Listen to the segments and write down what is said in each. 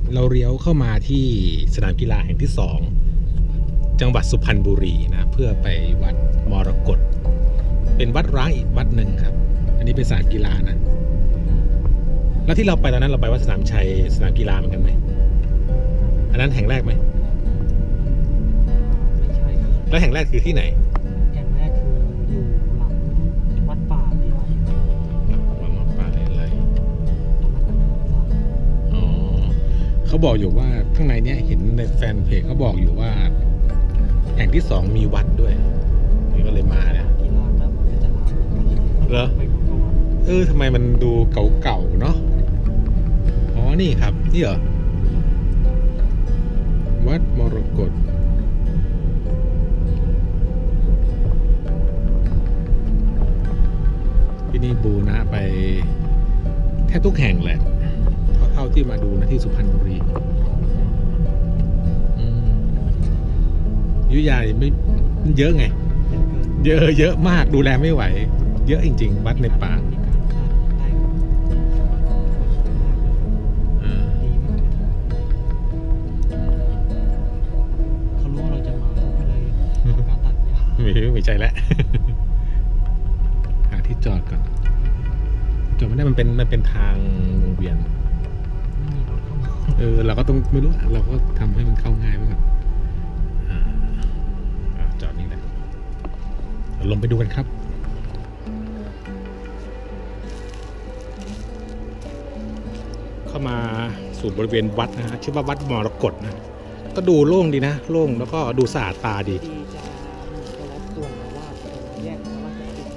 เราเลี้ยวเข้ามาที่สนามกีฬาแห่งที่2จังหวัดสุพรรณบุรีนะเพื่อไปวัดมรกตเป็นวัดร้างอีกวัดหนึ่งครับอันนี้เป็นสนามกีฬานะแล้วที่เราไปตอนนั้นเราไปวัดสนามชัยสนามกีฬาเหมือนกันไหมอันนั้นแห่งแรกไหมไม่ใช่แล้วแห่งแรกคือที่ไหนแห่งแรกคืออยู่หลังวัดป่าเลไลวัดป่าเลไลอ๋อเขาบอกอยู่ว่าข้างในเนี้ยเห็นในแฟนเพจเขาบอกอยู่ว่าแห่งที่2มีวัดด้วยนี่ก็เลยมาเนี่ยกีฬาแล้วจะล้างเหรอทำไมมันดูเก่าๆเนาะอ๋อนี่ครับนี่เหรอวัดมรกตที่นี่บูนะไปแทบทุกแห่งแหละเท่าที่มาดูนะที่สุพรรณบุรีอยุธยาไม่เยอะไงเยอะมากดูแลไม่ไหวเยอะจริงๆวัดในป่าเขารู้ว่าเราจะมาเขาก็เลยการตัดหญ้าไม่ใช่แล้วหาที่จอดก่อนจอดไม่ได้มันเป็นทางวงเวียนไม่มีรถเข้ามาเราก็ต้องไม่รู้เราก็ทำให้มันเข้าง่ายไว้ก่อนจอดนี่แหละลงไปดูกันครับเข้ามาสู่บริเวณวัดนะฮะชื่อว่าวัดมรกตนะก็ดูโล่งดีนะโล่งแล้วก็ดูสะอาดตาดีจะรับตัวมาว่าแยกว่าจะติ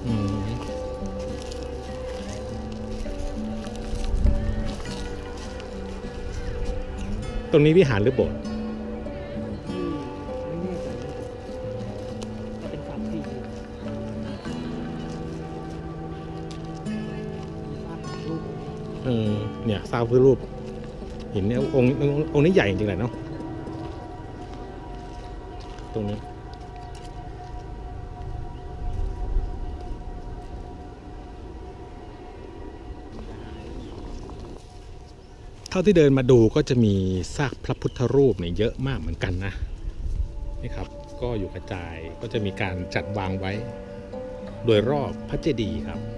ดตรงนี้วิหารหรือโบสถ์ไม่แน่ใจเป็น3-4 เนี่ยสร้างเพื่อรูปหินเนี่ยองค์นี้ใหญ่จริงๆเลยเนาะตรงนี้เท่าที่เดินมาดูก็จะมีซากพระพุทธรูปเนี่ยเยอะมากเหมือนกันนะนี่ครับก็อยู่กระจายก็จะมีการจัดวางไว้โดยรอบพระเจดีย์ครับ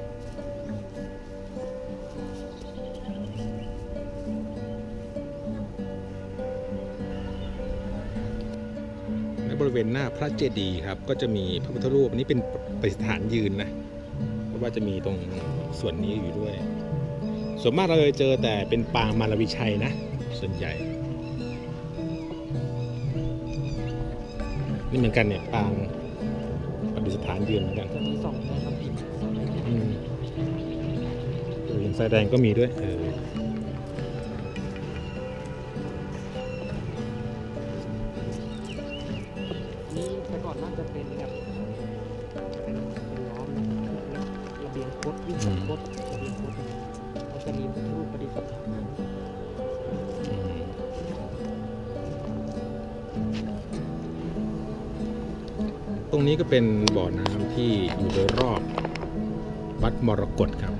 บริเวณหน้าพระเจดีย์ครับก็จะมีพระพุทธรูปอันนี้เป็นประดิษฐานยืนนะเพราะว่าจะมีตรงส่วนนี้อยู่ด้วยส่วนมากเราเจอแต่เป็นปางมารวิชัยนะส่วนใหญ่นี่เหมือนกันเนี่ยปางประดิษฐานยืนเหมือนกันมี2แดงกับผิดสายแดงก็มีด้วยแต่ก่อนน่าจะเป็นแบบเป็นล้อมระเบียงคดวิ่งคดระเบียงคดเขาจะมีรูปประดิษฐานตรงนี้ก็เป็นบ่อน้ำที่อยู่โดยรอบวัดมรกตครับ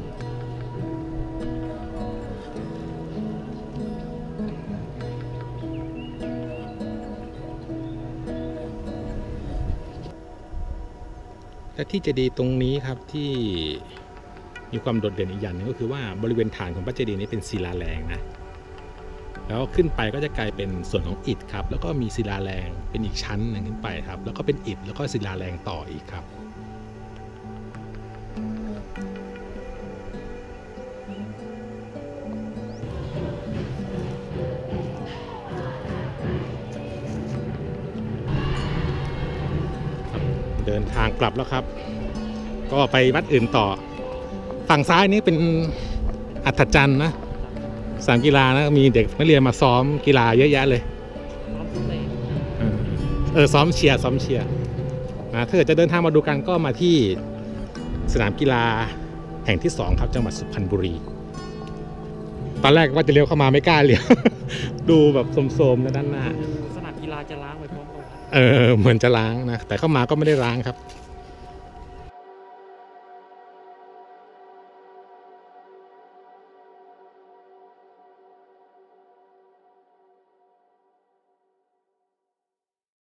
และที่เจดีย์ตรงนี้ครับที่มีความโดดเด่นอีกอย่างนึงก็คือว่าบริเวณฐานของพระเจดีย์นี้เป็นศิลาแรงนะแล้วขึ้นไปก็จะกลายเป็นส่วนของอิฐครับแล้วก็มีศิลาแรงเป็นอีกชั้นหนึ่งขึ้นไปครับแล้วก็เป็นอิฐแล้วก็ศิลาแรงต่ออีกครับเดินทางกลับแล้วครับก็ไปวัดอื่นต่อฝั่งซ้ายนี้เป็นอัฐจันทร์นะสนามกีฬานะมีเด็กนักเรียนมาซ้อมกีฬาเยอะแยะเลยซ้อมเชียร์นะถ้าเกิดจะเดินทางมาดูกันก็มาที่สนามกีฬาแห่งที่2ครับจังหวัดสุพรรณบุรีตอนแรกว่าจะเลี้ยวเข้ามาไม่กล้าเลี้ยว ดูแบบโสมๆนะด้านหน้าสนามกีฬาจะล้างไปพร้อมกันเหมือนจะล้างนะแต่เข้ามาก็ไม่ได้ล้างครับ